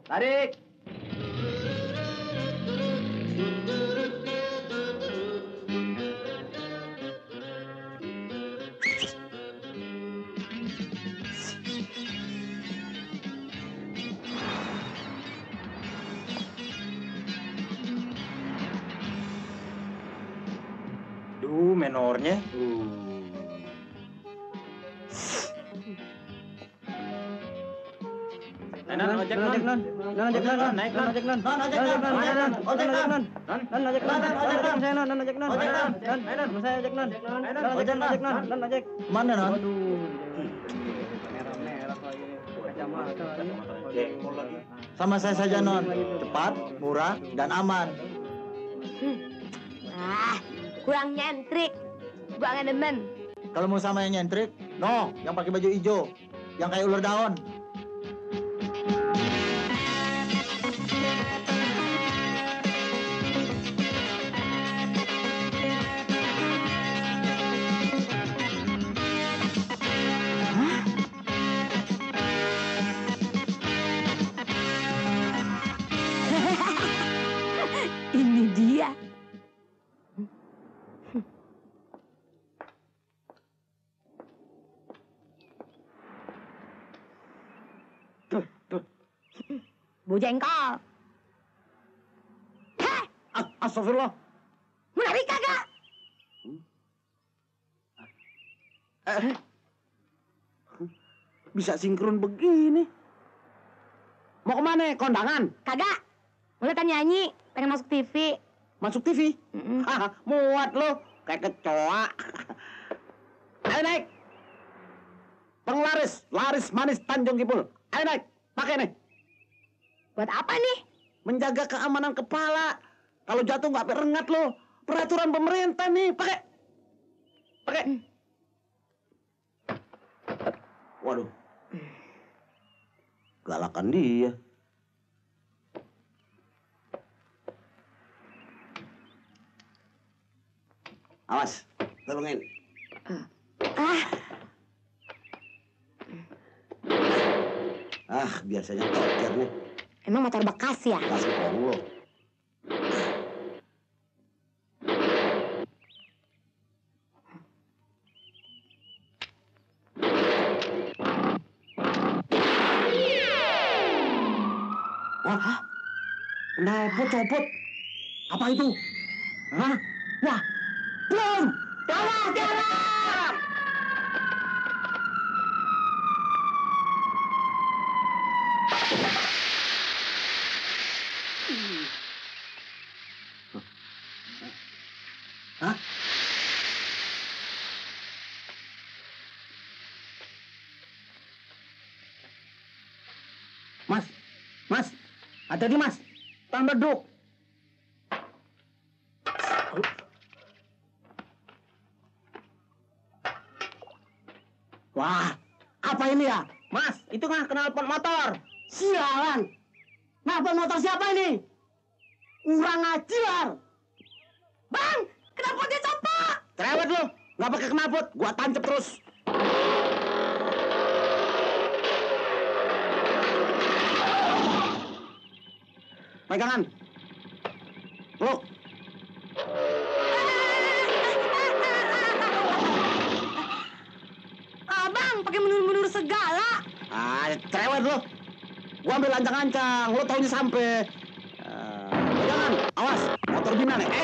Tarik. Duh, menornya. Non, ojek non. Non, ojek non. Naik non, ojek non. Non, ojek non. Ojek non. Non, ojek non. Saya non, ojek non. Ojek non. Non, saya ojek non. Ojek non. Non, ojek. Mana non? Waduh. Merah-merah lagi. Kacamata lagi. Sama saya saja non. Cepat, murah, dan aman. Kurang nyentrik. Gua nggak demen. Kalau mau sama yang nyentrik, no, yang pakai baju hijau, yang kayak ular daun. Ini dia. Bu Jengkol. Heh, Astagfirullah. mau lari kagak? Bisa sinkron begini. Mau kemana? Kondangan? Kagak. Mulai kan nyanyi, pengen masuk TV. Masuk TV? Muat lo, kayak kecoa. Ayo naik. Penglaris, laris manis Tanjung Kipul. Ayo naik, pakai nih. Buat apa nih? Menjaga keamanan kepala. Kalau jatuh nggak rengat lo. Peraturan pemerintah nih, pakai. Pakai. Waduh. Galakan dia. Awas, tolongin. Biasanya kotor nih. Emang motor bekas ya? Kasih tolong lo. Wah, knalpot copot. Apa itu? Hah? Wah, bom! Tolong, tolong! Hah? Mas, hati-hati mas, tahan beduk. Wah, apa ini ya? Mas, itu nggak knalpot motor. Sialan, knalpot motor siapa ini? Kurang ajar. Bang, kenapa dia copot? Cerewet lu, nggak pakai knalpot, gua tancap terus. Pegangan. Peluk. Abang, pakai mundur-mundur segala. Cerewet lu. Gua ambil ancang-ancang, lu taunya sampai. Pegangan, awas, motor bina nih.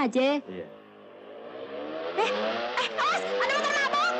aja. Iya. Awas, ada motor mabuk.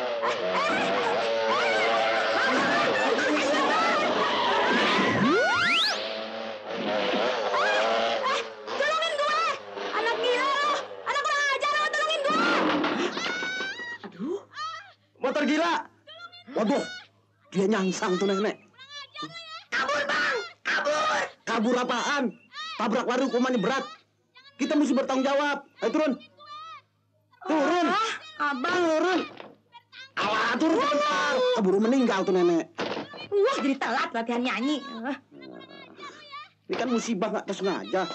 Tolongin gue. Anak gila lo. Anak kurang ajar lo, tolongin gue. Aduh, motor gila. Waduh, dia nyangsang tuh nenek. Kabur bang, kabur. Kabur apaan? Tabrak lari hukumannya berat. Kita mesti bertanggung jawab. Ayo turun. Turun. Abang. Turun. Alah, turun sebentar. Keburu meninggal tuh nenek. Wah, jadi telat latihan nyanyi. Ini kan musibah nggak tersengaja.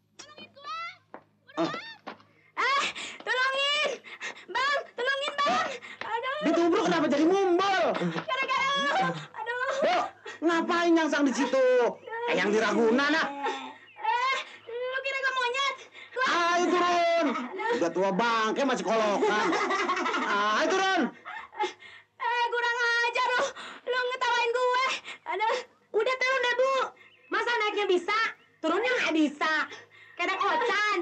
Tolongin. Bang, tolongin bang. Aduh, Ditubruk kenapa jadi ngumpul? gara-gara lu. Aduh. Yuk, ngapain nyangsang di situ? Yang di Ragunan, nak. Lu kira gak monyet? Ayo turun. Udah tua bangke masih kolokan. Ayo turun. Kurang ajar lu. Lu ngetawain gue. Aduh. Udah turun deh, Bu. Masa naiknya bisa? Turunnya nggak bisa. Kayak ocan.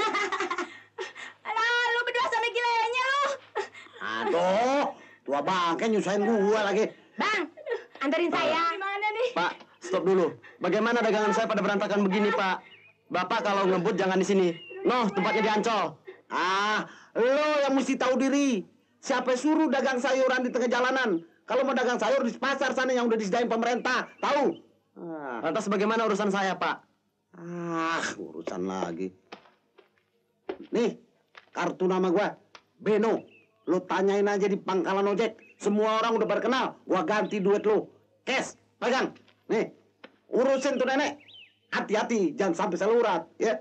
Alah, lu berdua sampai gilanya lu. Aduh, tua bangke nyusahin gua lagi. Bang, anterin saya. Gimana nih? Pak, stop dulu. Bagaimana dagangan saya pada berantakan begini, Pak? Bapak kalau ngebut jangan di sini. Noh, tempatnya di Ancol. Lo yang mesti tahu diri. Siapa suruh dagang sayuran di tengah jalanan? Kalau mau dagang sayur di pasar sana yang udah disediain pemerintah, tahu? Lantas bagaimana urusan saya, Pak? Urusan lagi. Nih, kartu nama gua, Beno. Lo tanyain aja di pangkalan ojek. Semua orang udah pada kenal. Gua ganti duit lo. Cash, pegang. Nih, urusin tuh nenek. Hati-hati, jangan sampai salurat, ya.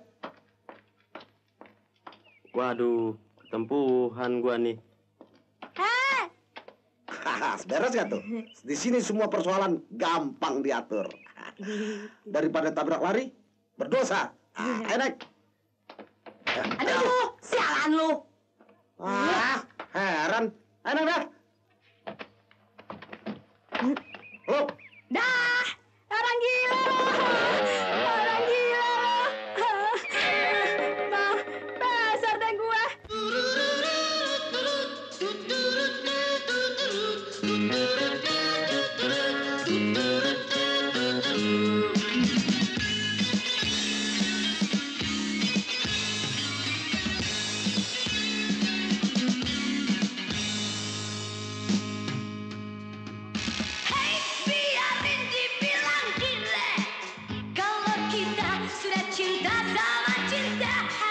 Waduh, ketempuhan gua nih. Beres gak tuh? Di sini semua persoalan gampang diatur. Daripada tabrak lari, berdosa. Ayo naik. Aduh, sialan lu. Heran. Ayo naik dah. Oh, Dah, orang gila lu. Orang gila lu. Bang, dasar deh gue. Biarin dibilang gile, kalau kita sudah cinta sama cinta.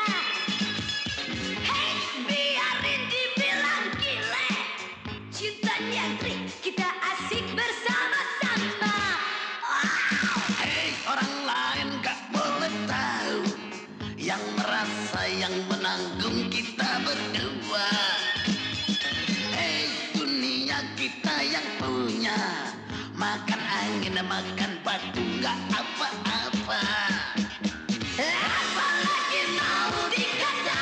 Hey, biarin dibilang gile, cintanya trik, kita asik bersama-sama. Hei, orang lain gak boleh tahu. Yang merasa yang menanggung kita berdua. Hei, dunia kita yang punya. Makan angin, makan batu, gak apa-apa. Apalagi mau dikata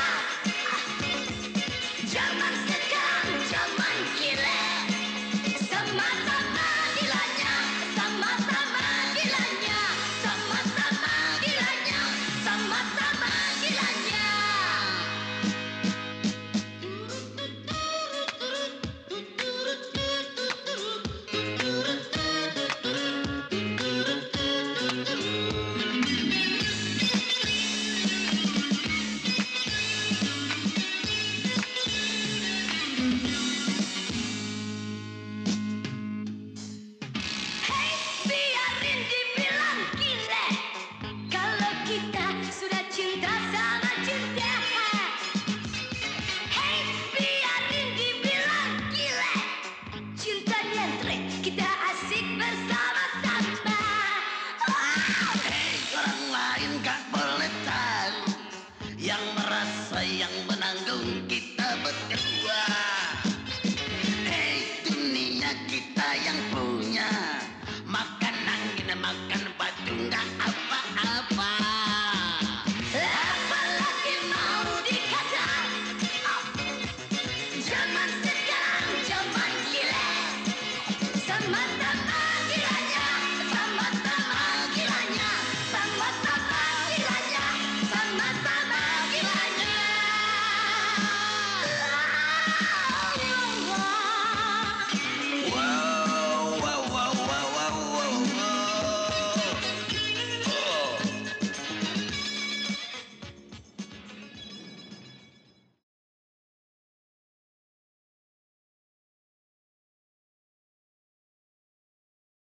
zaman sekarang zaman gile. Sama-sama gilanya, sama-sama gilanya, sama-sama gilanya, sama-sama gilanya.